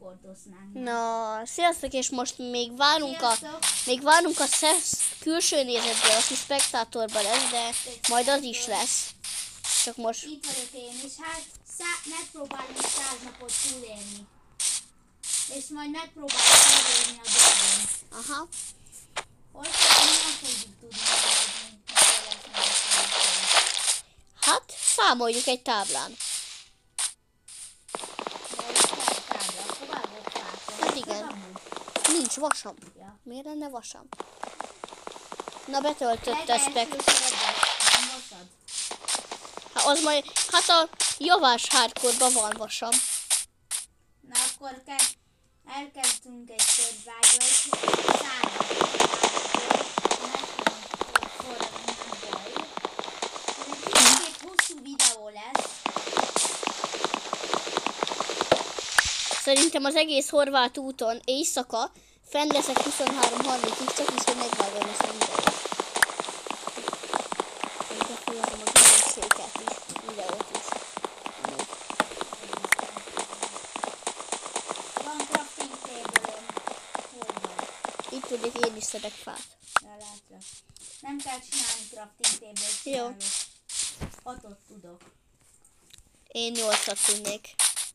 csoportoznánk. Na, sziasztok, és most még várunk a külső nézetből, aki spektátorban lesz, de majd az is lesz. Csak most... Itt vagyok én is, hát megpróbálunk 100 napot túlélni. És majd megpróbáljuk elérni a dolgunk. Aha. Hogyha nem fogjuk tudni elérni, Hát, számoljuk egy táblán. Hát igen. Nincs vasam. Ja. Miért lenne vasam? Na, betöltött a spek. Hát az majd, hát a javás hardcore-ban van vasam. Na akkor elkezdtünk egy körvágyat, Ez egy hosszú videó lesz. Szerintem az egész horvát úton éjszaka fenn leszek 23:30-ig, csak is, hogy megvágom ezt a videót. Befejezem a közönséget is, videót is. Van crafting table-öm. Hol van? Itt tudjuk, én is szedek fát. Ja, látlak. Nem kell csinálni crafting table-t. Jó. 6-ot tudok. Én 8-at tudnék.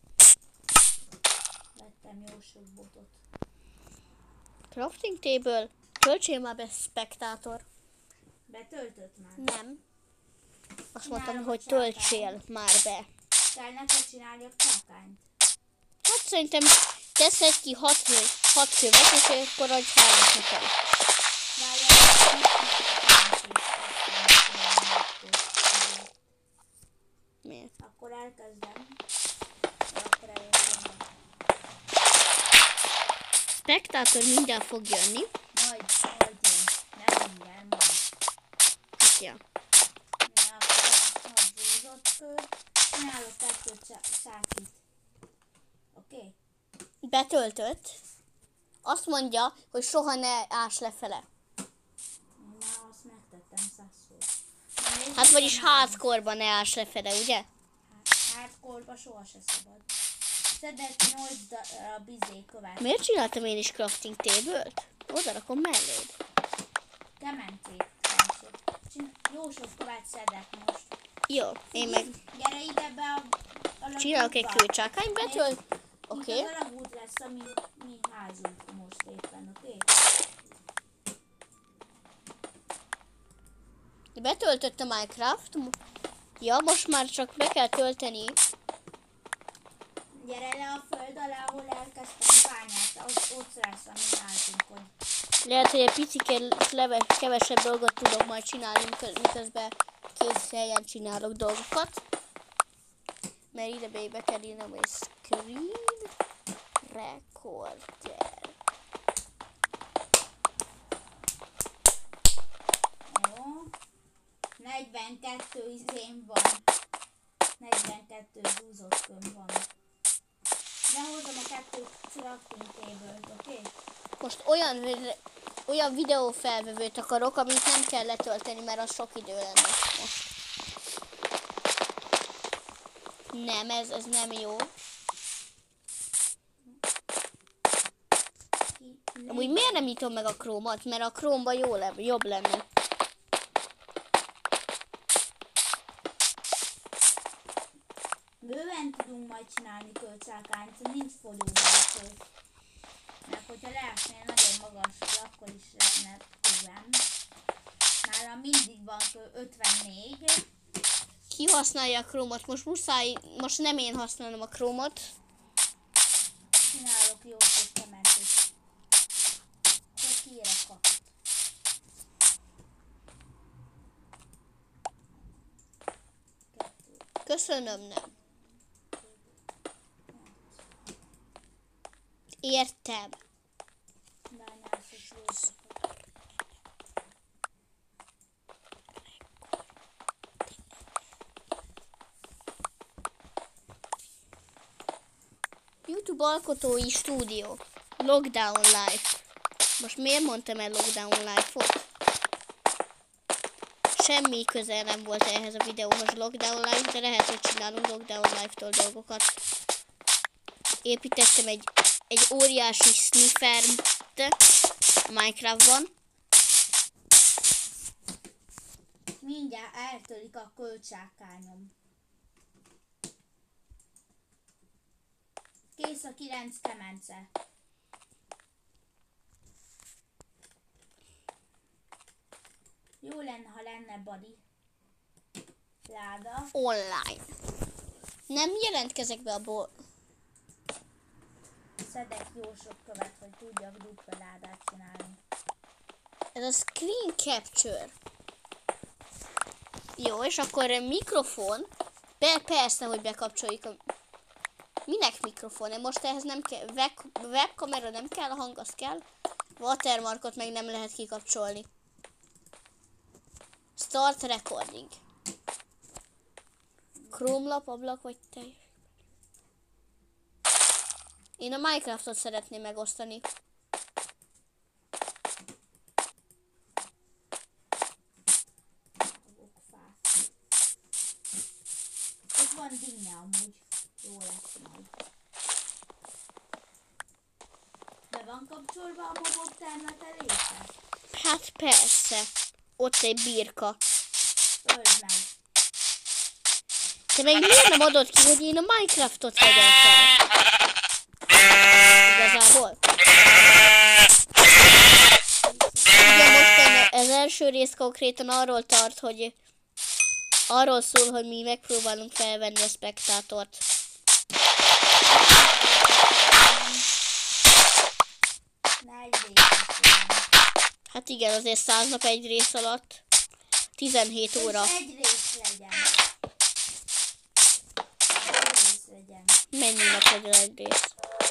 Vettem jó sok botot. Crafting table? Töltsél már be, spektátor. Betöltött már? Nem. Azt mondtam, Csinálom hogy a csákányt. töltsél már be. Kell neked csinálni a csákányt. Hát szerintem teszed ki 6 követ, és akkor adj 3 nekem. Miért? Akkor elkezdem. Akkor elkezdem. Spektátor mindjárt fog jönni. Majd én. Nem mindjárt, majd. Ja. Ja, akkor a búzott kör. Csinálok 2 sákit. Oké? Betöltött. Azt mondja, hogy soha ne ás lefele. Én már azt megtettem 100-szor. Hát vagyis hardcore-ban ne ás lefele, ugye? Hardcore-ba soha se szabad. Szedett 8 darab követ. Miért csináltam én is crafting table-t? Oda rakom melléd. Kementék. Jó sok követ szedek most. Jó, én meg Gyere ide be a csinálok egy kőcsákány, betölt. Oké. Itt az alagút lesz a mi házunk most éppen, oké? Betöltött a Minecraft. Ja, most már csak be kell tölteni. Gyere le a föld alá, ahol elkezdtem bányát, ott lesz a mi házunk. Lehet, hogy egy picit kevesebb dolgot tudok majd csinálni, miközben 2 helyen csinálok dolgokat. Mert ide be kell írnom, hogy screen recorder. Jó. 42 izém van. 42 húzott köm van. Lehozom a 2 crafting table-t, oké? Most olyan videófelvevőt akarok, amit nem kell letölteni, mert az sok idő lenne most. Nem, ez nem jó. Amúgy miért nem nyitom meg a Chrome-ot? Mert a Chrome-ban jobb lenne. Bőven tudunk majd csinálni költsákányt, nincs fogyóbáltó. Mert hogyha leesnél nagyon magasra, akkor is lenne bőven. Nálam mindig van 54. Ki használja a Chrome-ot? Most muszáj, most nem én használom a Chrome-ot. Csinálok jó sok kementést. Csak kérek kapott. Köszönöm, nem. Értem. Bányászok jó sokat. YouTube alkotói stúdió. Lockdown Life. Most miért mondtam el Lockdown Life-ot? Semmi köze nem volt ehhez a videóhoz Lockdown Life, de lehet, hogy csinálunk Lockdown Life-tól dolgokat. Építettem egy egy óriási sniffert a Minecraftban. Mindjárt eltörik a költságkányom. Kész a 9 kemence. Jó lenne, ha lenne body. Láda. Online. Nem jelentkezek be abból. Szedek jó sok követ, hogy tudjak dupla ládát csinálni. Ez a screen capture. Jó, és akkor a mikrofon. Persze, hogy bekapcsoljuk a... Minek mikrofon? Most ehhez nem kell... Webkamera nem kell, a hang az kell. Watermarkot meg nem lehet kikapcsolni. Start recording. Chrome lap, ablak vagy te? Én a Minecraftot szeretném megosztani. Itt van dinnye amúgy. Jó lesz majd. Be van kapcsolva a mobok termetelése? Hát persze. Ott egy birka. Öld meg. Te meg miért nem adod ki, hogy én a Minecraftot vegyem fel? Igazából. Ugye most az első rész konkrétan arról tart, hogy arról szól, hogy mi megpróbálunk felvenni a spektátort. Hát igen, azért 100 nap egy rész alatt. 17 óra. Egy rész legyen. Mennyi nap legyen egy rész?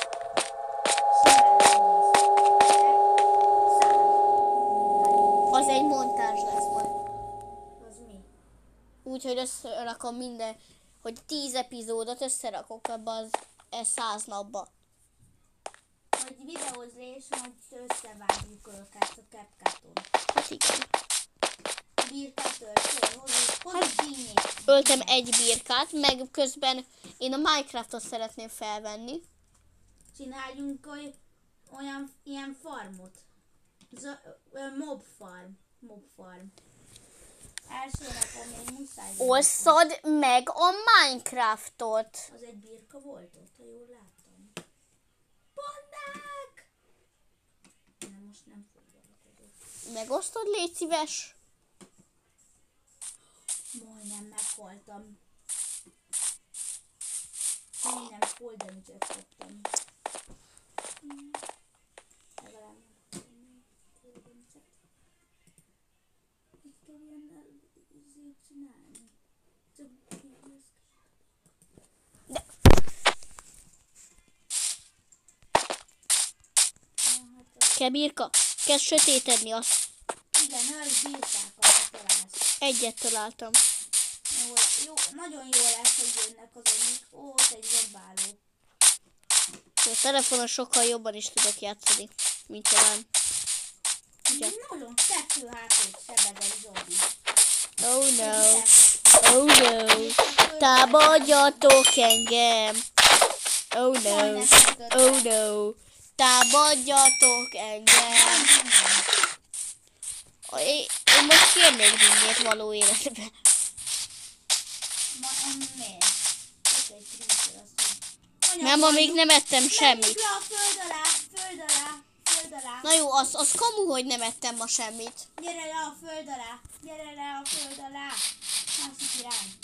Az egy montázs lesz majd. Az mi? Úgyhogy összerakom minden, hogy 10 epizódot összerakok abba az 100 napba. Hogy videózz és majd összevágjuk őket a CapCuton. Hát igen. Birkát öltél, hozz dinnyét. Öltem egy birkát, meg közben én a Minecraftot szeretném felvenni. Csináljunk olyan ilyen farmot. Mob farm. Első napon még muszáj. Osszad meg a Minecraftot. Az egy birka volt ott, ha jól láttam. Pandák! Nem, most nem foglalkozok. Megosztod, légy szíves. Majdnem meghaltam. Majdnem full damage-et kaptam. Legalább nem full damage-et. Mit kell ilyen izét csinálni? Csak Kell birka? Kell sötétedni azt. igen, öld birkákat, ha találsz. Egyet találtam. Jó, nagyon jó lesz, hogy jönnek azok. Ó, ott egy zombáló. A telefonon sokkal jobban is tudok játszani, mint talán. Ugye? Nagyon fekvő hátul sebeg egy zombi. Oh no. Oh no. Támadjatok engem. Oh no. Oh no. Támadjatok engem. Én most kérnék dinnyét való életben. Miért? Csak egy creeper, azt mondja. Nem, amíg nem ettem semmit. Menjünk le a föld alá, föld alá, föld alá. Na jó, az kamu, hogy nem ettem ma semmit. Gyere le a föld alá, gyere le a föld alá. Másik irány.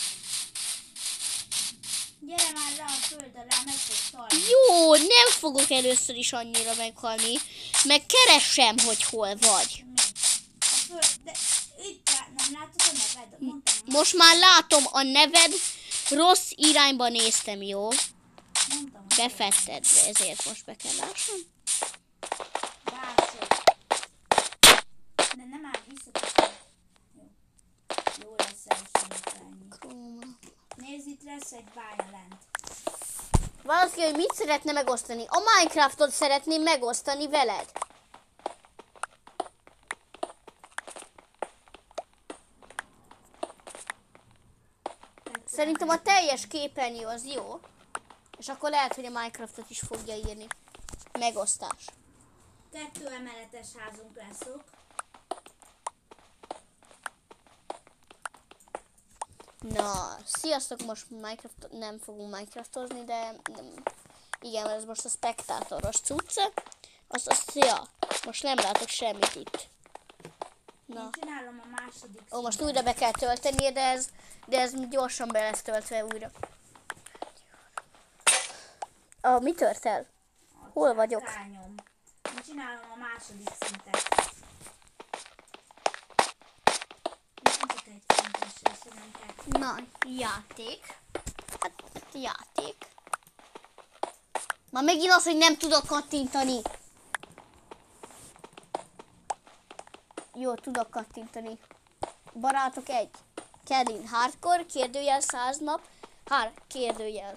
Gyere már le a föld alá, meg fogsz halni. Jó, nem fogok először is annyira meghalni, meg keresem, hogy hol vagy. Mi? A föld, de itt nem látod a neved? Mondtam, Most már látom a neved, rossz irányba néztem, jó? mondtam. Befetted, de ezért most be kell lássam. Látszott. De nem áll vissza. Jó. Jó lesz elsőíteni. Nézd, itt lesz egy bánya lent. Valaki, hogy mit szeretne megosztani? A Minecraftot szeretném megosztani veled. Szerintem a teljes képernyő az jó. És akkor lehet, hogy a Minecraftot is fogja írni. Megosztás. 2 emeletes házunk leszok. Na, sziasztok, most Minecraft, nem fogunk Minecraftozni, de igen, ez most a spektátoros cucc. Ja, most nem látok semmit itt. Na. Én csinálom a második Ó, most szintet. újra be kell tölteni, de ez gyorsan be lesz töltve újra. Mi tört el? Hol vagyok? Kányom. Én csinálom a második szintet. Nem csak egy szintes része, nem kell. Na, játék. Hát játék. Ma megint az, hogy nem tudok kattintani. Jó, tudok kattintani. Barátok 1. Kevin hardcore, kérdőjel 100 nap. Kérdőjel.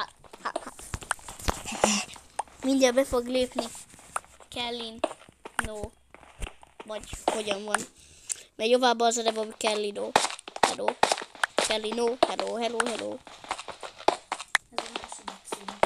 Mindjárt be fog lépni. Kellin. No. Vagy hogyan van. Mert jobbába az a neve, hogy Kellino. Hello. Kellino. Hello. Ez a második szint.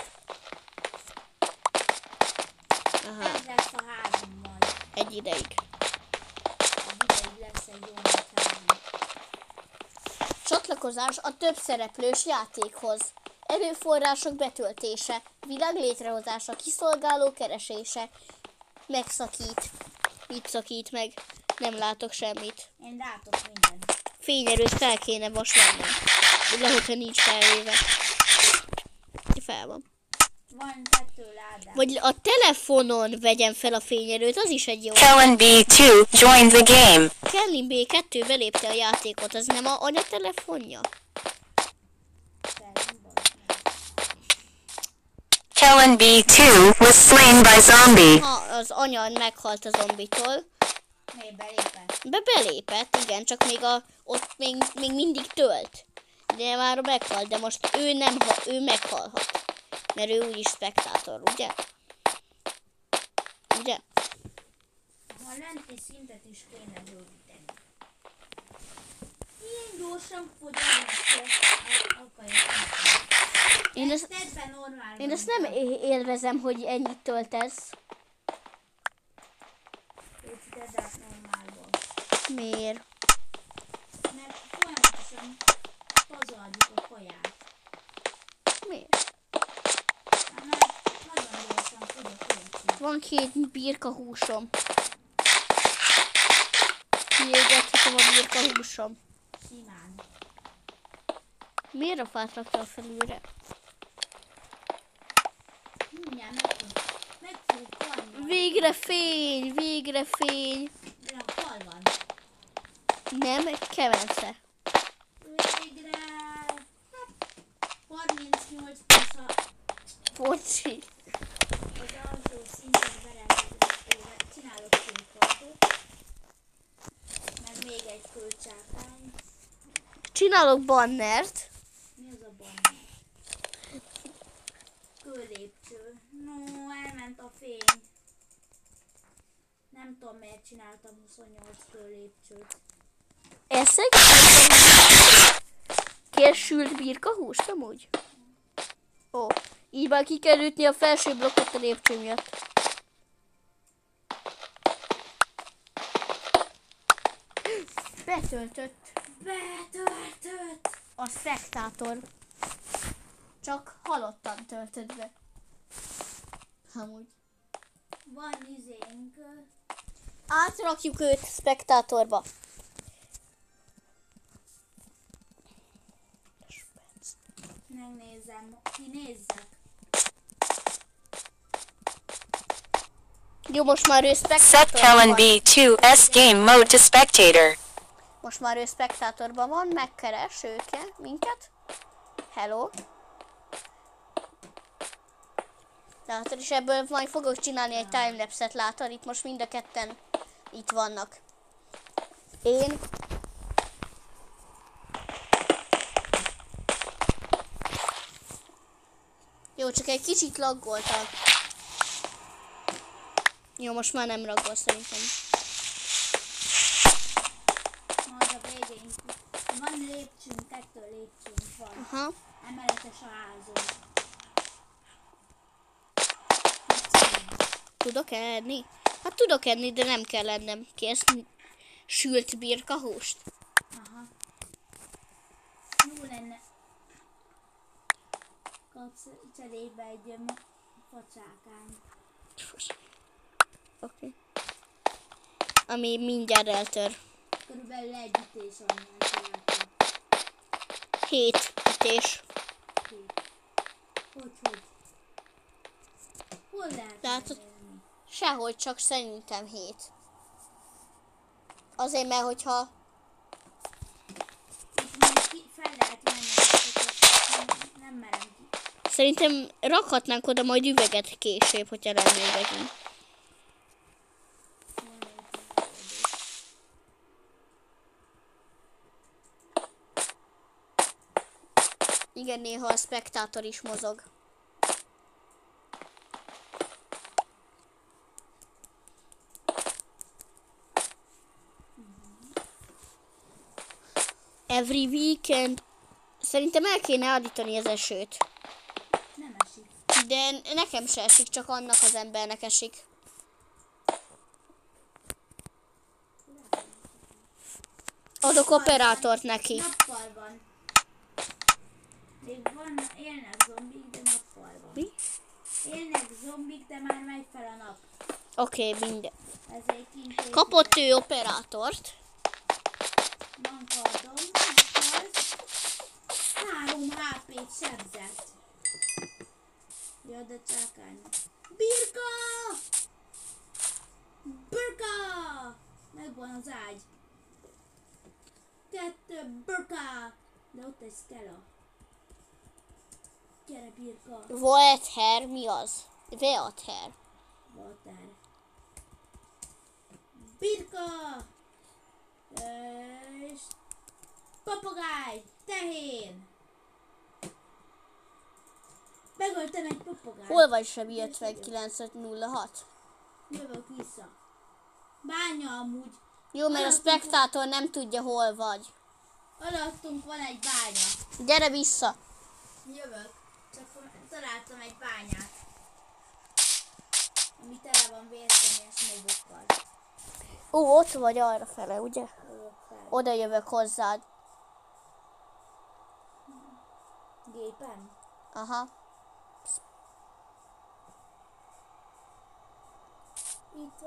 Aha. Ez lesz a házam majd. Egy ideig. Egy ideig lesz egy jó nagy házam. Csatlakozás a több szereplős játékhoz. Erőforrások betöltése, világ létrehozása, kiszolgáló keresése. Megszakít. Mit szakít meg? Nem látok semmit. Én látok mindent. Fényerőt fel kéne most vennem. De hogyha nincs felvéve. Fel van. Van 2 ládám. Vagy a telefonon vegyem fel a fényerőt, az is egy jó. Kellen B2 joined the game. Kellin B2 belépte a játékot, az nem a anya telefonja? Kellen B2 was slain by zombie. Ha az anya meghalt a zombitól. Még belépett. Belépett, igen, csak ott még mindig tölt. De már meghalt, de most ő meghalhat. Mert ő úgyis spektátor, ugye? Ugye? A lenti szintet is kéne bővíteni. Ilyen gyorsan fogyalnak, Én ezt nem élvezem, hogy ennyit töltesz. Építed át normálban. Miért? Mert folyamatosan pazarjuk a kaját. Miért? Mert nagyon gyorsan fogy a költség. Van 2 birka húsom. Kiégethetem a birka húsom. Simán. Miért a fát rakta a felülre? Mindjárt meg fog halni. Végre fény! Végre fény! De a hal van. Nem, egy kemence. Végre 38 plusz Bocsi. az alsó szintet berendezésére csinálok 2 kardot. Meg még egy kölcsákány. Csinálok bannert. Mi az a banner? Kőlépcső. No, elment a fény. Nem tudom, miért csináltam 28 kőlépcsőt. Eszek? Kérsült birka húst amúgy? Ó, így már ki kell ütni a felső blokkot a lépcső miatt. Betöltött a spektátor. Csak halottan töltött be. Amúgy. Van izénk. Átrakjuk őt spektátorba. Megnézem, kinézzek. Jó, most már ő Set spektátorban Kellen van. B2's game mode to spectator. Most már ő spektátorban van, megkeres minket. Hello. Látod, és ebből majd fogok csinálni egy timelapse-et, látod? Itt most mind a ketten itt vannak. Én. Jó, csak egy kicsit laggoltak. Jó, most már nem raggol szerintem. Majd a végén. Van lépcsőnk, 2 lépcsőnk van. Aha. Emeletes a házunk. Tudok enni? Hát tudok enni, de nem kell ennem. Kész sült birkahúst. Aha. Jó lenne. Kapsz cserébe egy facsákányt. Oké. Ami mindjárt eltör. Körülbelül egy ütés annyian csináltam. 7 ütés. Hogy? Hol lehet Látod? elérni? Sehogy, csak szerintem 7. Azért, mert hogyha... Itt még fel lehet menni, nem merem ki. Szerintem rakhatnánk oda majd üveget később, hogyha lenne üvegünk. Igen, néha a spektátor is mozog. Every weekend. Szerintem el kéne állítani az esőt. Nem esik. De nekem se esik, csak annak az embernek esik. Adok operátort neki. Nappal van. Még élnek zombik, de nappal van. Mi? Élnek zombik, de már megy fel a nap. Oké, minden. Ezért kint Kapott ő operátort. van kardom, az 3 HP-t sebzett. Ja, de csákány. Birka! Birka! Megvan az ágy. 2 birka! De ott egy skella. Gyere, Birka! Volther, mi az? Veather. Water. Birka! És papagáj! Tehén! Megöltem egy papagájt. Hol vagy, Sebi 59506? Jövök vissza. Bánya amúgy. Jó, mert a spektátor nem tudja, hol vagy. Alattunk van egy bánya. Gyere vissza. Jövök. Csak találtam egy bányát. Ami tele van vérkenyes mobokkal. Ó, ott vagy arra fele, ugye? Jövök fel. Oda jövök hozzád. Gépen? Aha. Itt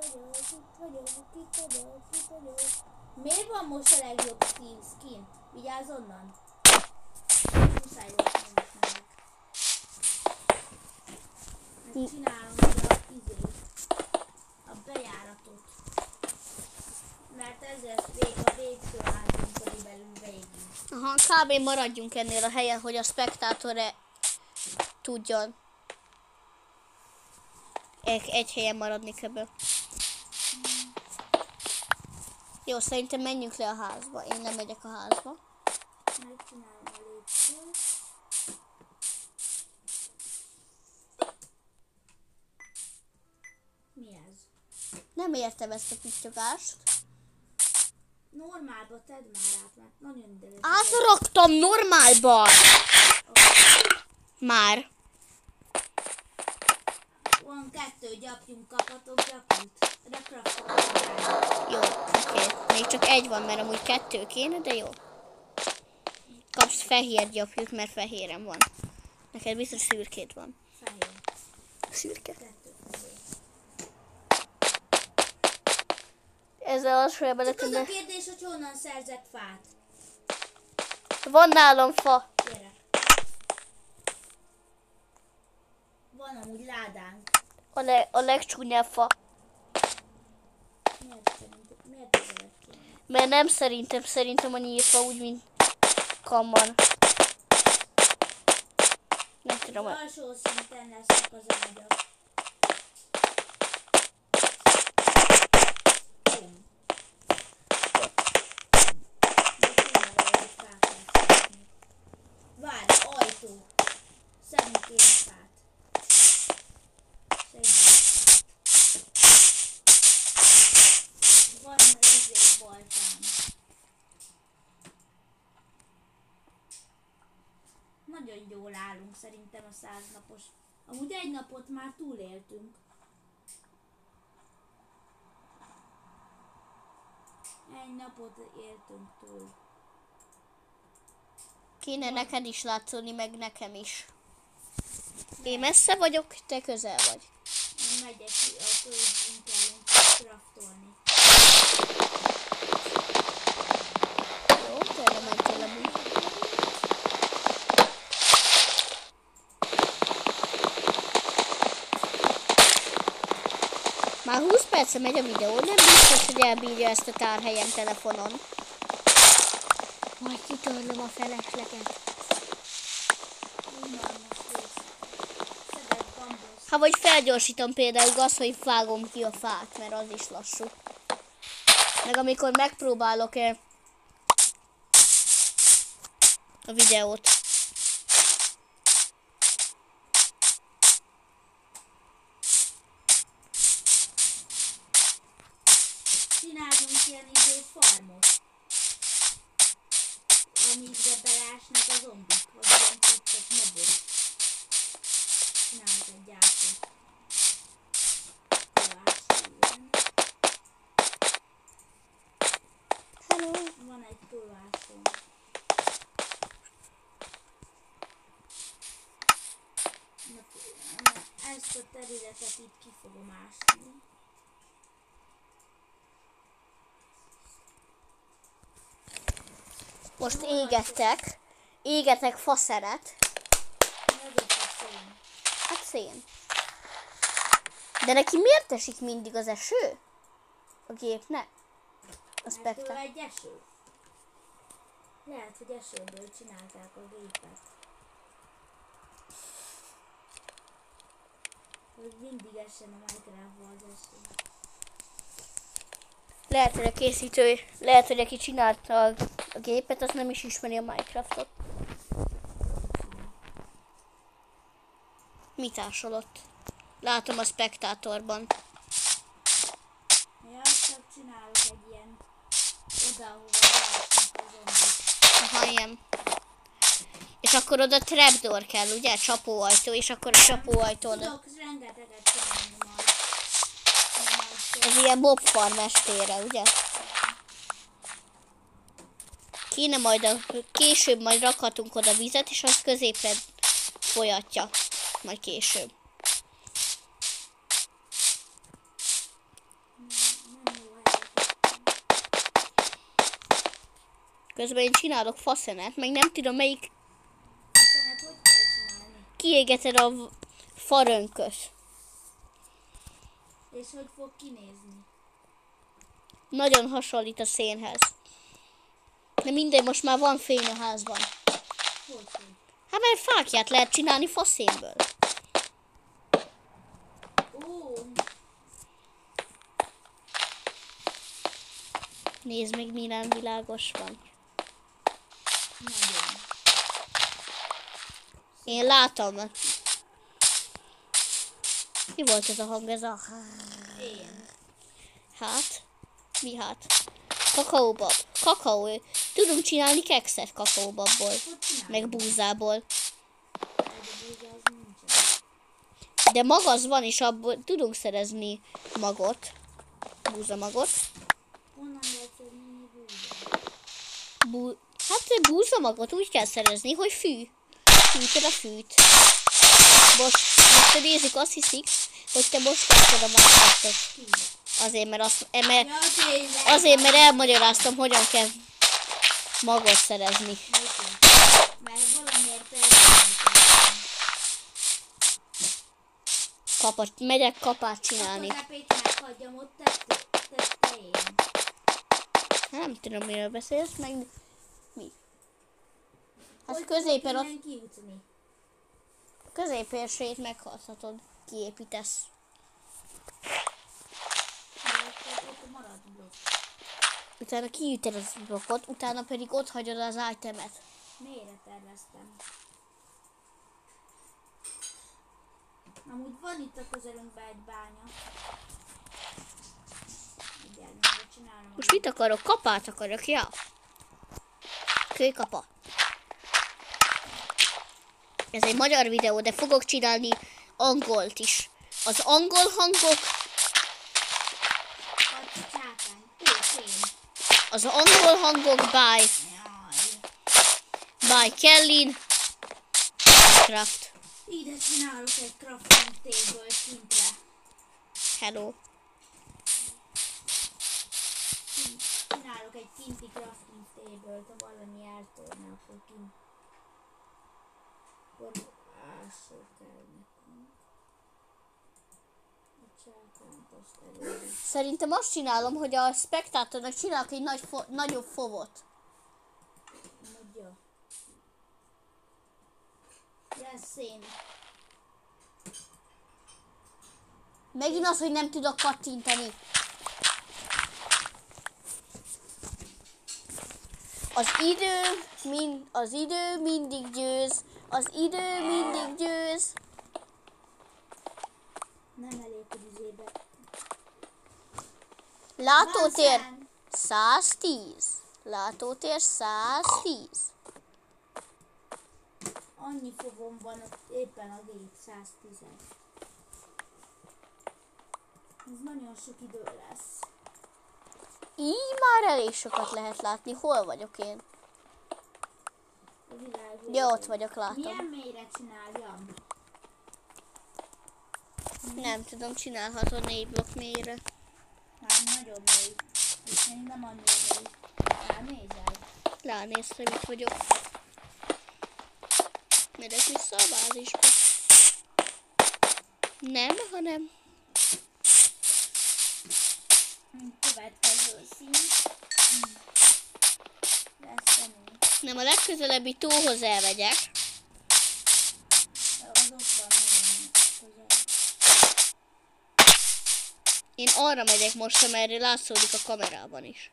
vagyok. Miért van most a legjobb skin? Vigyázz onnan. Muszáj volt meg. Csinálom a bejáratot. Mert ezért a végső házunk körülbelül végig. Aha, kb. Maradjunk ennél a helyen, hogy a spektátor tudjon egy helyen maradni kb. Jó, szerintem menjünk le a házba. Én nem megyek a házba. Megcsinálom a lépcsőt. Mi ez? Nem értem ezt a pittyogást. Normálba tedd már át, mert nagyon ideges. Átraktam normálba! Már. Van 2 gyapjunk, kapatok gyapjút. Rekraftok. Jó, oké. Még csak egy van, mert amúgy 2 kéne, de jó. Kapsz fehér gyapjút, mert fehérem van. Neked biztos szürkét van. Fehér. Szürke. 2 fehér. Ezzel az fel Csak az a beletenni. kérdés, hogy honnan szerzek fát. Van nálam fa. Gyere. Van amúgy ládánk. A legcsúnyább fa. Miért ezeket kéne? Mert nem szerintem a nyírfa úgy, mint kamman. Nem tudom. Az alsó szinten lesznek az ágyak. Bum. De tényleg egy fát lesz. Várj, ajtó. Szedni kéne fát. Van baltám. Nagyon jól állunk szerintem a 100 napos. Amúgy egy napot már túléltünk. Egy napot éltünk túl. Kéne neked is látszódni, meg nekem is. Én messze vagyok, te közel vagy. Én megyek ki a könyvbunkerünk craftolni. Jó, tényleg mentél amúgy. Már 20 perce megy a videó, nem biztos, hogy elbírja ezt a tárhelyem telefonon. Majd kitörlöm a felesleget. Unalmas rész. Szedett bambusz. Ha vagy felgyorsítom például az, hogy vágom ki a fát, mert az is lassú. Meg amikor megpróbálok a videót. Csináljunk ilyen farmot. Amikbe belásnak a zombik, vagy ilyen tettek mobok. Csináljuk egy gyártót. Hello. Van egy kőászom. Ezt a területet itt ki fogom ásni. Most égetek faszeret. Mi az a szén? Hát szén. De neki miért esik mindig az eső? A gépnek? A Mert ő Spectre. egy eső. Lehet, hogy esőből csinálták a gépet. Hogy mindig essen a Minecraftban az eső. Lehet, hogy a készítő, lehet, hogy aki csinálta a gépet, az nem is ismeri a Minecraftot. Mit ásolott? Látom a spektátorban. Ja, csak csinálok egy ilyen oda, ahova beásnak a zombik. Aha, ilyen. És akkor oda trapdoor kell, ugye? Csapóajtó, és akkor a csapóajtón... Tudok rengeteget csinálni majd. Ez ilyen mobfarm estére, ugye? Kéne majd később majd rakhatunk oda vizet, és az középre folyatja. Majd később. Nem jó helyet. Közben én csinálok faszenet, meg nem tudom melyik Aztán hogy kell csinálni? kiégeted a farönköt. És hogy fog kinézni? Nagyon hasonlít a szénhez. De mindegy, most már van fény a házban. Hogy? Hát mert fákját lehet csinálni faszénből. Ó, Nézd még, milyen világos van. nagyon. Én látom. Mi volt ez a hang? Ez a... Én. Hát? Mi hát? Kakaóbab. Kakaó. Tudunk csinálni kekszet kakaóbabból. Hogy csinálni? Meg búzából. Egy búza az nincsen. De mag az van, és abból tudunk szerezni magot. Búzamagot. Honnan lehet szedni búza? Hát búzamagot úgy kell szerezni, hogy fű. Fűtöd a fűt. Most nézzük, azt hiszik, hogy te most kezdted a Minecraftot. Azért, mert elmagyaráztam, hogyan kell magot szerezni. Mert valamiért elfelejtettem. Megyek kapát csinálni. Akkor repét meghagyjam ott tetején. Nem tudom, miről beszélsz, meg mi? Hát Hogy középen tudok ott, innen kijutni? középérsét meghalhatod, kiépítesz. Mert ott marad blokk. Utána kiüted az blokkot, utána pedig ott hagyod az itemet. Mélyre terveztem. Amúgy van itt a közelünkben egy bánya. Mindjárt csinálom. Most mit akarok? Kapát akarok, ja. Kőkapa. Ez egy magyar videó, de fogok csinálni angolt is. Az angol hangok... A csákány. Ó, fém. Az angol hangok by Kellyn Minecraft. Ide csinálok egy crafting table szintre. Hello. Csinálok egy kinti crafting table-t, ha valami eltorna, akkor kint. Akkor ásó kell nekünk. A csákánt azt előre. Szerintem azt csinálom, hogy a spektátornak csinálok egy nagyobb fovot. Mondja. Lesz én. Megint az, hogy nem tudok kattintani. Az idő mindig győz. Az idő mindig győz. Nem elég, hogy izébe. Látótér Van 110. Látótér 110. Annyi fogom van ott éppen a gép 110. Ez nagyon sok idő lesz. Így már elég sokat lehet látni. Hol vagyok én? A világ Ja, ott vagyok, Milyen látom. mélyre csináljam? Nem tudom, csinálhatod 4 blokk mélyre. Hát nagyon mély. És még nem annyira mély. Elnézel? Ránéztem, itt vagyok. Megyek vissza a bázisba. Nem, hanem... Következő szint. Lesz ennél. Nem, a legközelebbi tóhoz elmegyek. Az ott van nagyon közel. Én arra megyek most, amerre látszódik a kamerában is.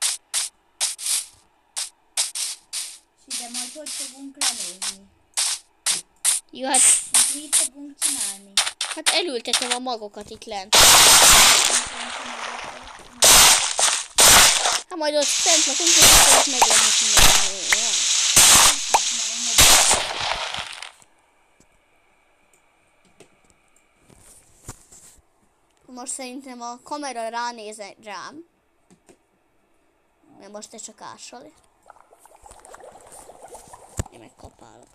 És ide majd hogy fogunk lenézni? Jó, hát, Mit fogunk csinálni? hát elültetem a magokat itt lent. Hát majd ott fent lakunk, és akkor ott megjelennek minden. Most szerintem a kamera ránéz rám. Mert most te csak ásol. Én meg kapálok.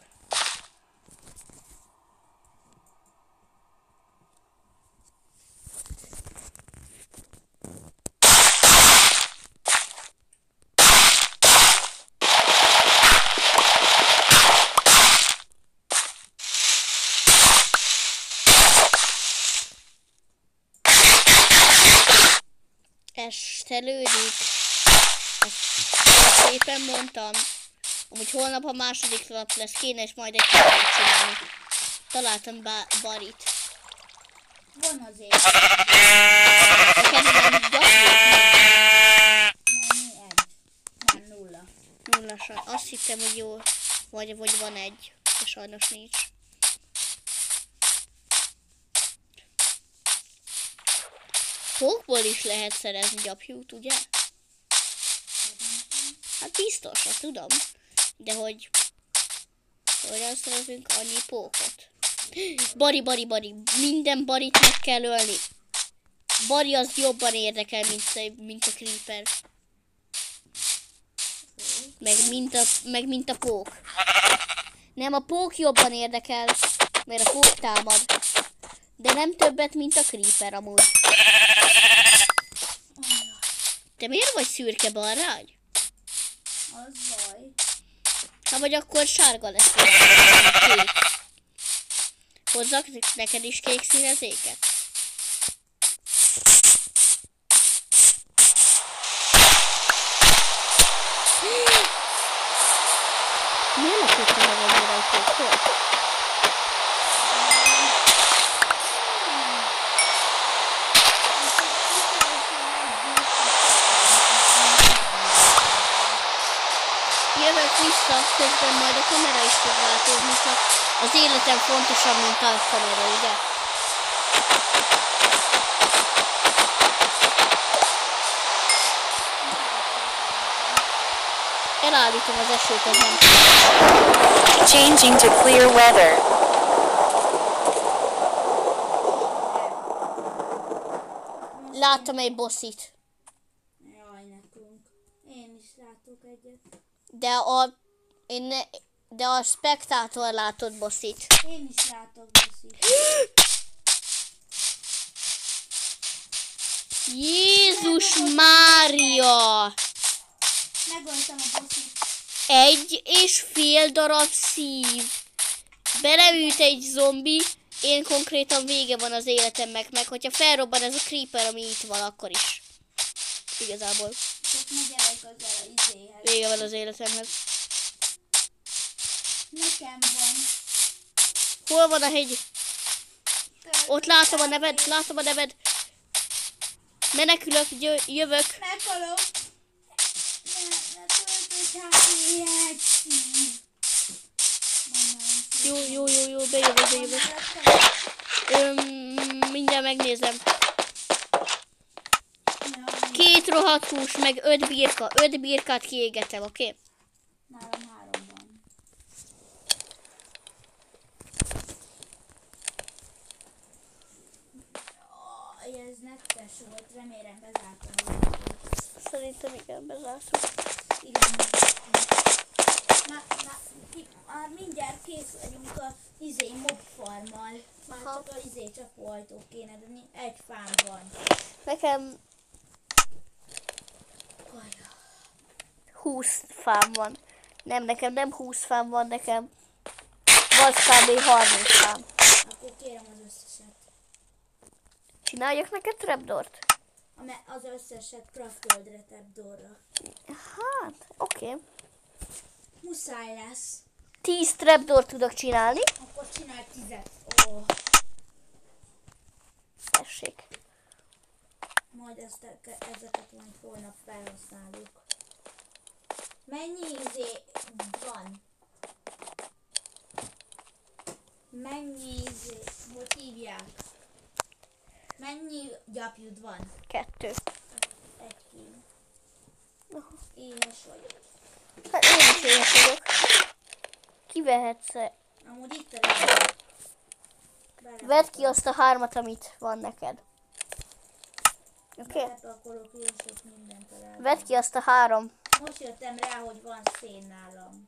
Estelődik. Ezt szépen mondtam. Amúgy holnap a második nap lesz, kéne és majd egy kicsit csinálni. Találtam barit. Van azért. Nekem nem gyakran. Nem, egy. Nem, nulla. Nulla, azt hittem, hogy jó, vagy van egy, de sajnos nincs. Pókból is lehet szerezni gyapjút, ugye? Hát biztos, azt tudom. De hogy hogyan szerezünk annyi pókot? Bari. Minden barit meg kell ölni. Bari az jobban érdekel, mint a creeper. Meg mint a pók. Nem, a pók jobban érdekel, mert a pók támad. De nem többet, mint a creeper amúgy. Te miért vagy szürke barrány? Az baj. Ha vagy akkor sárga lesz. Kék. Hozzak neked is kék színezéket? Miért lepődtem meg annyira a póktól? Jövök vissza, közben majd a kamera is fog változni, csak az életem fontosabb, mint a kamera, ugye? Elállítom az esőt, az nem tudom. Changing to clear weather. Láttam egy bosszit. Jaj, nekünk. Én is egyet. De a spektátor látott bosszit. Én is látok bosszit. Jézus Mária! Megöltem a bosszit. 1,5 darab szív. Beleült egy zombi, én konkrétan vége van az életemnek, meg hogyha felrobban ez a creeper, ami itt van, akkor is. Igazából. Csak ne gyere közel a izéhez. Vége van az életemhez. Nekem van. Hol van a hegy? Ott látom a neved. Menekülök, jövök. Meghalok. Ne töltöd ki egy szív. Jó, bejövök. Mindjárt megnézem. 2 rohadt hús, meg 5 birka. 5 birkát kiégetem, oké? Nálam 3 van. Ez netes volt, remélem bezártam. Szerintem igen, bezártuk. Igen. Már mindjárt kész vagyunk a mob farmmal. Már csak a csapóajtó kéne, de egy fám van. Nekem 20 fám van. Nekem nem 20 fám van, nekem vagy kb. 30 fám. Akkor kérem az összeset. Csináljak neked trapdoort? Az összeset craftoldre trapdoorra. Hát, oké. Muszáj lesz. 10 trapdoort tudok csinálni. Akkor csinálj 10. Tessék. Majd ezeket majd holnap felhasználjuk. Mennyi van? Hogy hívják? Mennyi gyapjud van? 2. Egy kín. Éhes vagyok. Hát én is éhes vagyok. Kivehetsz-e? Amúgy itt a Vedd ki azt a 3-at, amit van neked. Oké? Belepakolok jó sok mindent alá. Vedd ki azt a 3. Most jöttem rá, hogy van szén nálam.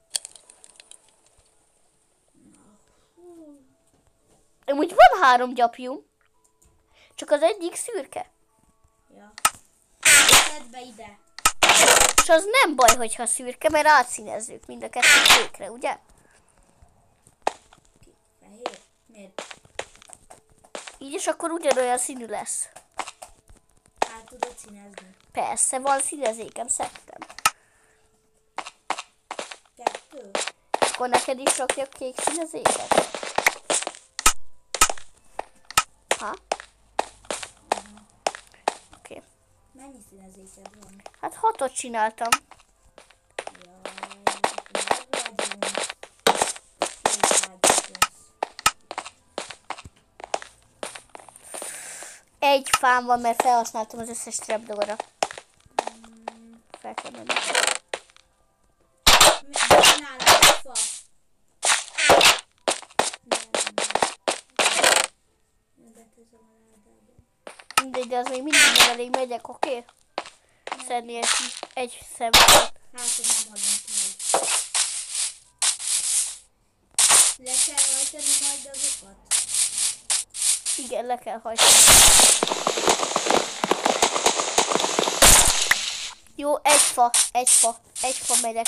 Amúgy van 3 gyapjú. Csak az egyik szürke. Ja. Tedd be ide. És az nem baj, hogyha szürke, mert átszínezzük mind a 2 kékre, ugye? Fehér? Miért? Így is akkor ugyanolyan színű lesz. Át tudod színezni? Persze, van színezékem, szedtem. 2. Akkor neked is rakjak kék színezéket? Ha? Oké. Mennyi színezéked van? Hát 6-ot csináltam. Jaj, meg vagyunk. Két vágyat lesz. 1 fám van, mert felhasználtam az összes trapdoorra. Fel kell menni. Nálam egy fa. Mindegy, de az még mindig nem elég, megyek, oké? Szedni egy szemet. Hát, hogy nem hallunk meg. Le kell hajtani majd azokat? Igen, le kell hajtani. Jó, egy fa megyek.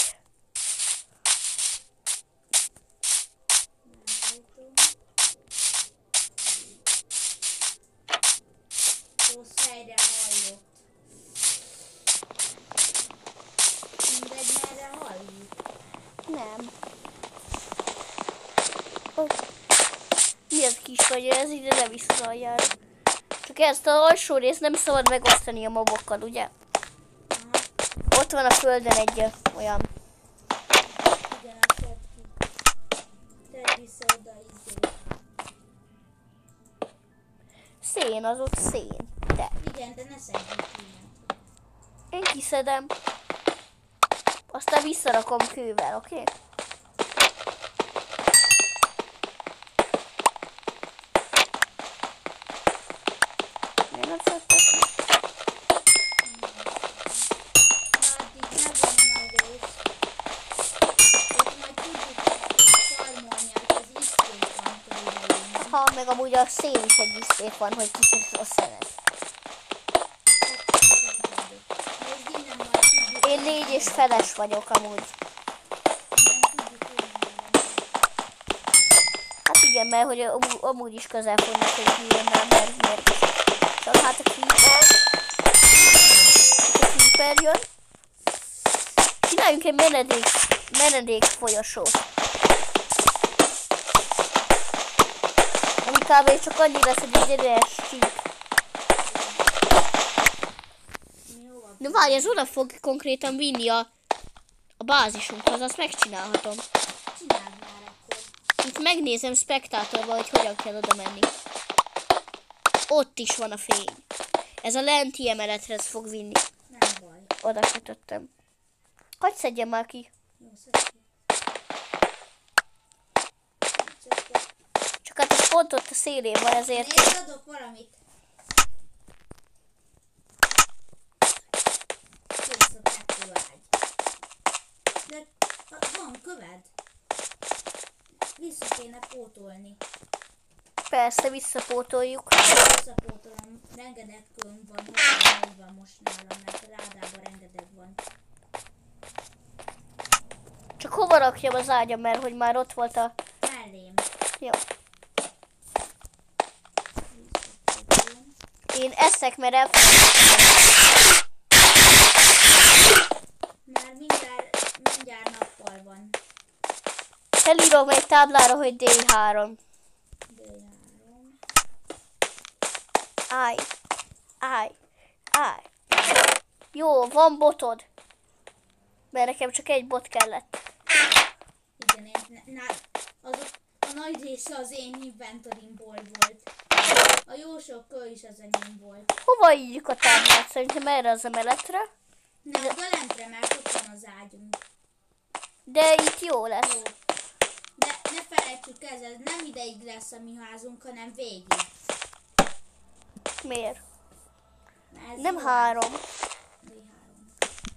Rossz helyre hallott. Mindegy, merre halljuk. Nem. Oh. Mi ez kis vagy? Ez ide nem visz az aljára. Csak ezt az alsó részt nem szabad megosztani a mobokkal, ugye? Aha, Ott van a földön egy olyan. igen, azt tedd ki. Tedd vissza oda izé. Szén, az ott szén. De. Igen, de ne szedjük ki. Én kiszedem. Aztán visszarakom kővel, oké? Miért nem szedtek? Na, addig megvan majd meg amúgy a szén is egy szép van, hogy kicsit a szenet. Nézd innen majd tudjuk. Én 4 és feles vagyok amúgy. Hát igen, mert hogy amúgy is közel fognak egy híjennel, mert miért is. Csak hát a creeper jön. Csináljunk egy menedék folyosót. Ami kb. Csak annyi lesz, hogy egy üres csík. De várj, ez oda fog konkrétan vinni a bázisunkhoz, azt megcsinálhatom. Csináld már akkor. Itt megnézem spektátorban, hogy hogyan kell oda menni. Ott is van a fény. Ez a lenti emeletre fog vinni. Nem baj. Oda kötöttem. Hadd szedjem már ki. Jó, szedjél. Csak hát ez pont ott a szélén van, ezért... Nézd, adok valamit. Kész a tetőágy. De van köved. Vissza kéne pótolni. Persze, visszapótoljuk. Visszapótolom. Rengeteg kőm van. 64 van most nálam, mert a ládában rengeteg van. Csak hova rakjam az ágyam, mert hogy már ott volt a... Mellém. Jó. Visszapótolom. Én eszek, mert Már mindjárt nappal van. felírom egy táblára, hogy D3. D3. Állj. Állj. Állj. Jó, van botod. Mert nekem csak egy bot kellett. Igen, a nagy része az én inventorimból volt. A jó sok kő is az enyém volt. Hova ígyük a táblát? Szerintem erre az emeletre. Nem, oda lentre, mert ott van az ágyunk. De itt jó lesz. Jó. De ne felejtsük el, ez nem ideig lesz a mi házunk, hanem végig. Miért? Mert ez Nem jó 3. ház. D3.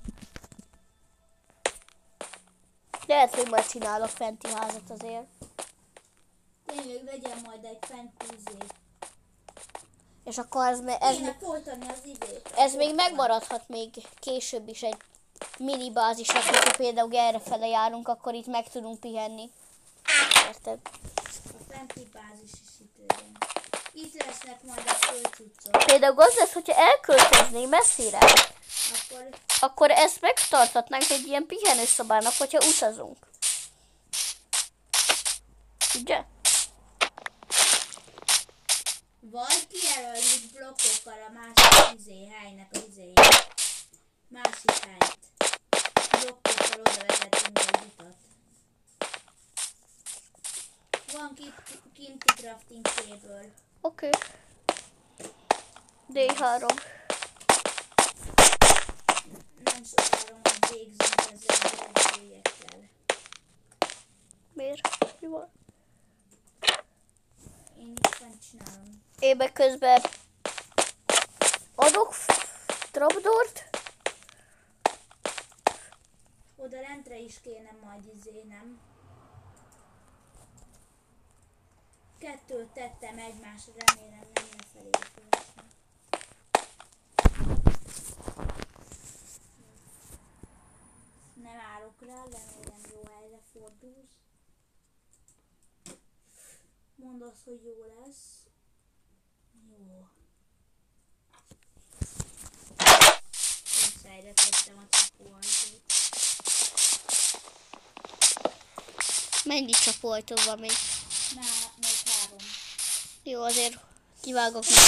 Lehet, hogy majd csinálok fenti házat azért. Tényleg legyen majd egy fenti izé. És akkor Kéne folytani az idét. ez még megmaradhat még később is egy mini bázis, hogyha például errefele járunk, akkor itt meg tudunk pihenni. Érted? A fenti bázis is itt legyen. Itt lesznek majd a kölcsúcok. Például az lesz, hogyha elköltöznénk messzire, akkor ezt megtarthatnánk egy ilyen pihenőszobának, hogyha utazunk. Ugye? Vagy kijelöljük blokkokkal a másik helynek az izéjét. Másik helyt. Blokkokkal oda vezetünk egy utat. Van kinti crafting table. Oké. D3. Nem sokára majd végzünk ezzel a projekttel. Miért? Mi van? Én itt fent csinálom. Én meg közben adok trapdort. Oda lentre is kéne majd nem? Kettőt tettem egymásra, remélem nem lefelé fölösnek. Nem állok rá, remélem jó helyre fordulsz. Mondd azt, hogy jó lesz. Jó. Egyszerre tettem a csapóajtót. Mennyi csapóajtó van még? Még 3. Jó, azért kivágok még.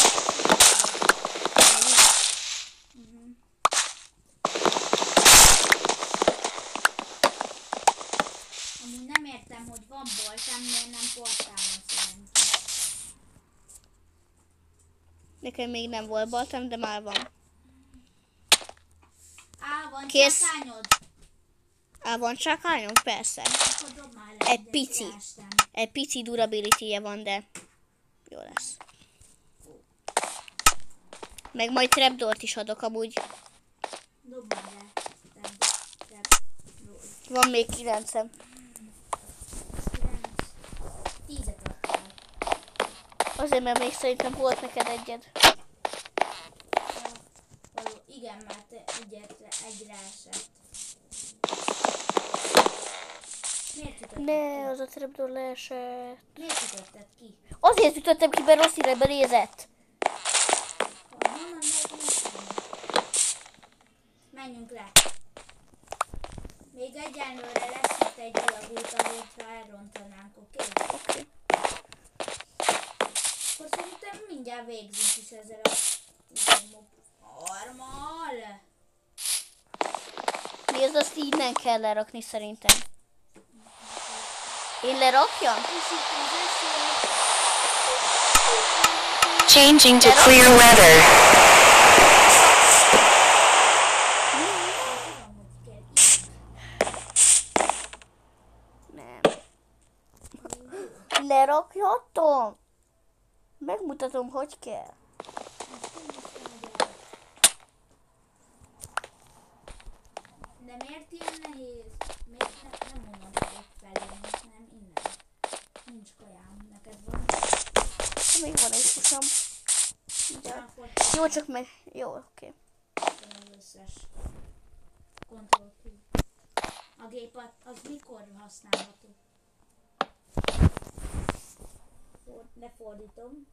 Amúgy nem értem, hogy van boltám, miért nem portálon szerintem. Nekem még nem volt baltam, de már van. Van Kész. csákányod? Van csákányom? Persze. Akkor dob már le Egy egyet, pici. kiástam. Egy pici durability-je van, de jó lesz. Meg majd trapdoort is adok amúgy. Dob már le. Van még 9-em. 10-et adtál. Azért, mert még szerintem volt neked egyed. Igen, mert egyre esett. Miért ütötted Ne, ki? az a trapdoor leesett. Miért ütötted ki? Azért ütöttem ki, mert rossz irányba nézett. Honnan lehet megtenni? Menjünk le. Még egyenlőre lesz itt egy alagút, amit elrontanánk, oké? Oké. Akkor szerintem mindjárt végzünk is ezzel a armal. Nézd, azt innen kell lerakni szerintem. Én lerakjam? És itt az eső. Changing to clear weather. Nem. Lerakhatom? Megmutatom, hogy kell. De miért ilyen nehéz? Miért nem onnan fogok felérni, hanem innen? Nincs kajám, neked van? Még van egy pusom. Akkor Jó, csak meg... Jó, oké. az összes Ctrl Q. A gép az mikor használható? Lefordítom.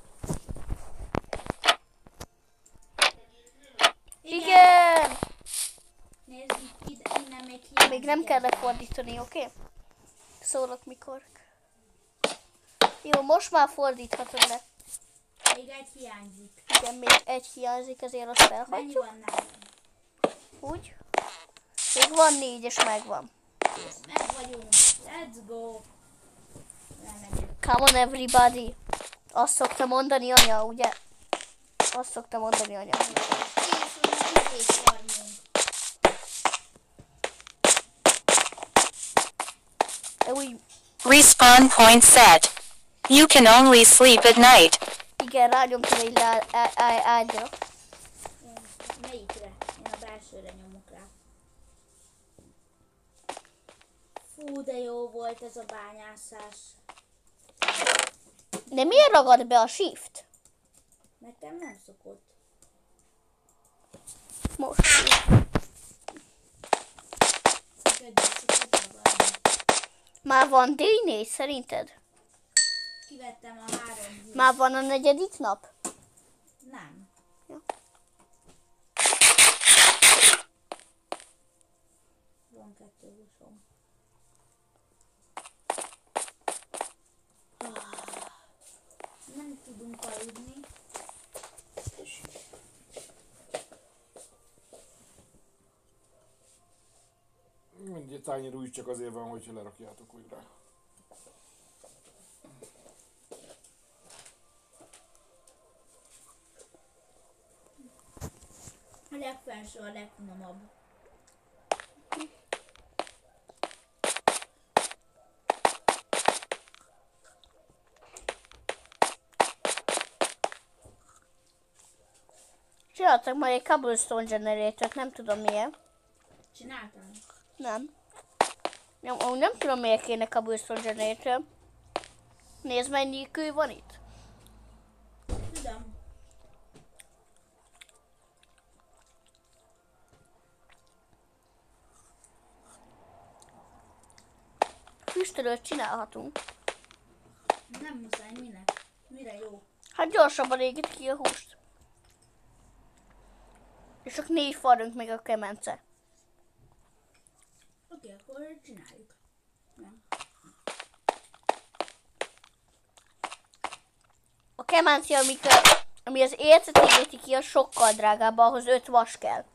Igen! Nézd, innen még hiányzik. Még nem kell egy. lefordítani, oké? Szólok mikor. Jó, most már fordíthatod le. Még egy hiányzik. Igen, még egy hiányzik, ezért azt Mennyi felhagyjuk. van nálam? Úgy. Még van 4, és megvan. Kész, meg vagyunk. Let's go. Lemegyek. Come on everybody. Azt szokta mondani anya, ugye? Azt szokta mondani anya. Kész van a izékfarmunk. Úgy, Respawn point set. You can only sleep at night. igen, rányomtam egy ágyra. Melyikre? Én a belsőre nyomok rá. Fú, de jó volt ez a bányászás. De miért ragad be a shift? Nekem nem szokott. Most. Szokott ragadni. Már van D4 szerinted? Kivettem a 3 Már van a 4. nap? Nem. Jó. Van 2 húsom. Nem tudunk aludni. Mindjárt tányér úgy csak azért van, hogyha lerakjátok újra. A legfelső a legfinomabb. Csináltak majd egy cobblestone generatort, nem tudom miért. Csináltam? Nem. Nem tudom miért kéne cobblestone generator. Nézd, mennyi kő van itt. Tudom. Füstölőt csinálhatunk. Nem muszáj, minek? Mire jó? Hát gyorsabban égít ki a húst. És csak 4 farunk még a kemence. Oké, akkor csináljuk. Nem. A kemence, ami az ércet égíti ki, az sokkal drágább, ahhoz 5 vas kell.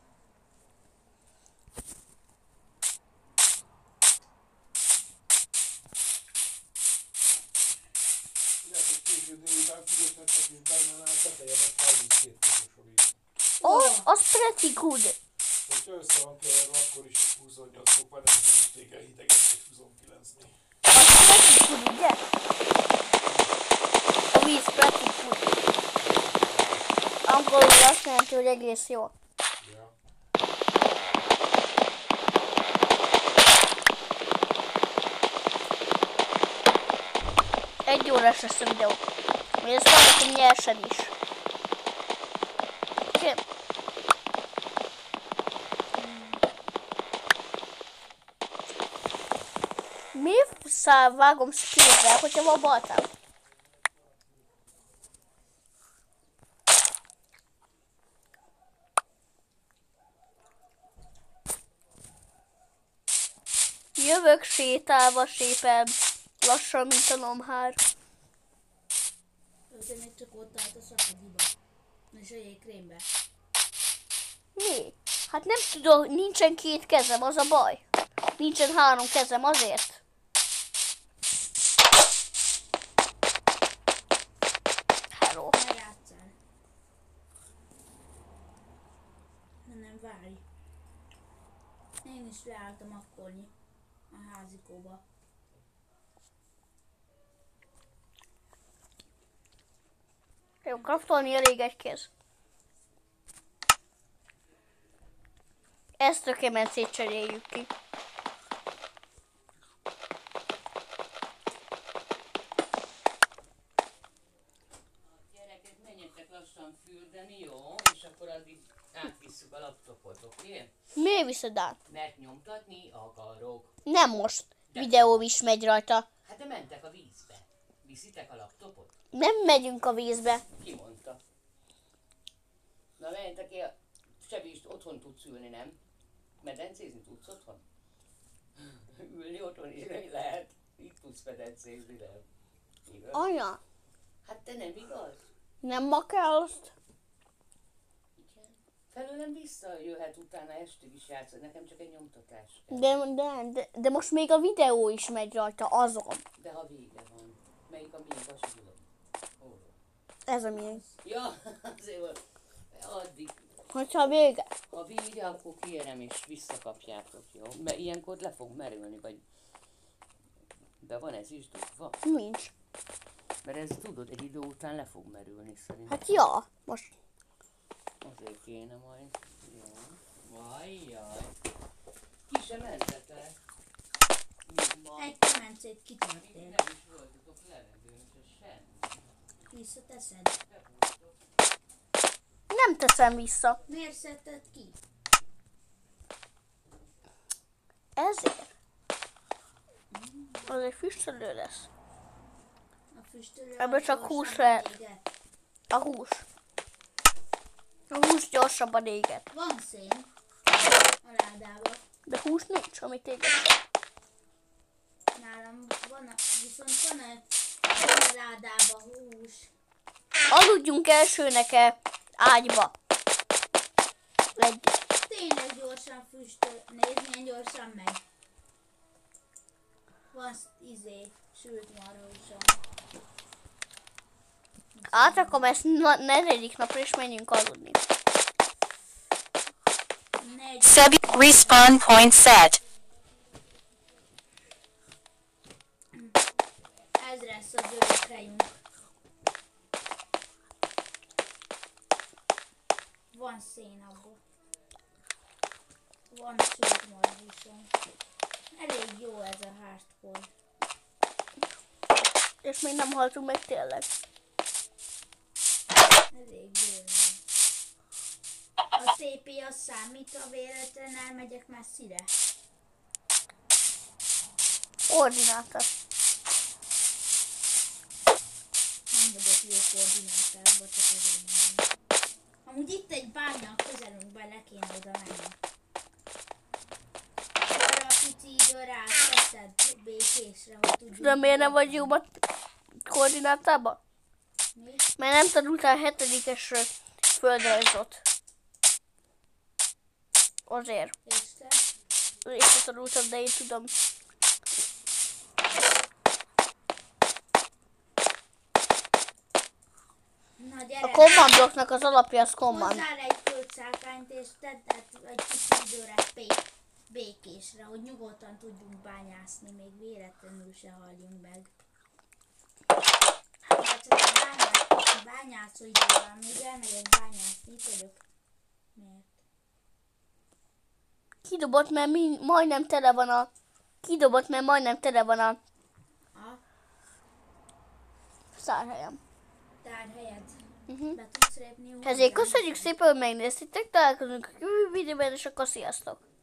Lehet, hogy késő délután figyeltettek, és benne áll teteje, meg 32 közösor így. Oh, az pretty good. Hogyha össze van keverve, akkor is 28 fok van, ez is téged hideget, 29-nél. Az pretty good, ugye? A víz pretty good. Angolul azt jelenti, hogy egész jó. Ja. Egy órás lesz a videó. Vagy ezt valahogy nyersen is. Oké. Mi vágom speedre, hogyha van baltám? Jövök sétálva, sépen, lassan, mint a lomhár. Te még csak ott állt a szakadiba. És a jégkrémbe. Mi? Hát nem tudom, nincsen 2 kezem, az a baj. Nincsen 3 kezem, azért. Hello. Ne játsszál. Nem, várj. Én is leálltam akkolni a házikóba. Jó, kraftolni elég egy kéz. Ezt a kemencét cseréljük ki. Gyerekek, menjetek lassan fürdeni, jó? És akkor addig átvisszük a laptopot, oké? Miért viszed át? Mert nyomtatni akarok. Nem most. Videó is megy rajta. Hát de mentek a vízbe. Viszitek a laptopot? Nem megyünk a vízbe. Ki mondta? Na menjetek el, Sebist otthon tudsz ülni, nem? Medencézni tudsz otthon? Ülni otthon is nem lehet. Itt tudsz medencézni, nem? Igaz? Anya, Hát te nem igaz? nem ma kell azt? Igen. Felőlem visszajöhet utána estig is játszani, nekem csak egy nyomtatás kell. De most még a videó is megy rajta azon. De ha vége van. Melyik a miénk, azt sem tudom. Hol van? Ez a miénk. Ja, azért van. Addig. Hogyha vége. Ha vége, akkor kérem és visszakapjátok, jó? Mert ilyenkor le fog merülni, vagy... De van ez is dugva? Nincs. Mert ez tudod, egy idő után le fog merülni szerintem. Hát ja, most. Azért kéne majd. Jó. Vajjaj. Ki sem mentetek. Még ma. Egy kemencét kitörtél. Nem is voltatok levegőn, se semmi. Visszateszed. Nem teszem vissza. Miért szedted ki? Ezért. Az egy füstölő lesz. A füstölő... Ebből csak gyorsan hús lehet. éget. A hús. A hús gyorsabban éget. Van szén a ládában. De hús nincs, amit éget. Nálam van, viszont van a ládában hús. Aludjunk elsőnek ágyba. Tényleg gyorsan füstöl. Nézd, milyen gyorsan megy. Van sült marhahúsom. Átrakom ezt 4. napra és menjünk aludni. Sub respawn point set. Ez lesz az örökhelyünk. Van szén abból. Van sült marhahúsom. Elég jó ez a hardcore. És még nem haltunk meg tényleg. Elég jó. A TP az számít, ha véletlen elmegyek messzire. Koordinátor. Nem vagyok jó koordinátárban, csak azért mondom. Amúgy itt egy bánya a közelünkben, le kéne oda menni. Arra a pici időre átteszed békésre, hogy tudjuk. De miért nem vagy jó koordinátában? Mi? Mert nem tanultál 7-es földrajzot. Azért. És te? Részt tanultam, de én tudom. Na gyere! A kommandoknak az alapja az command. Hozzál egy földszárkányt és tedd egy kicsi időre békésre, hogy nyugodtan tudjunk bányászni, még véletlenül se halljunk meg. Hát csak a bányászó idővel, még elmegyek bányászni, itt vagyok. Miért? Kidobott, mert majdnem tele van a... Kidobott, mert majdnem tele van a Ah, szárhelyem. tárhelyet. Mhm. Be tudsz lépni hozzá. Ezért köszönjük szépen, hogy megnéztétek, találkozunk a jövő videóban, és akkor sziasztok!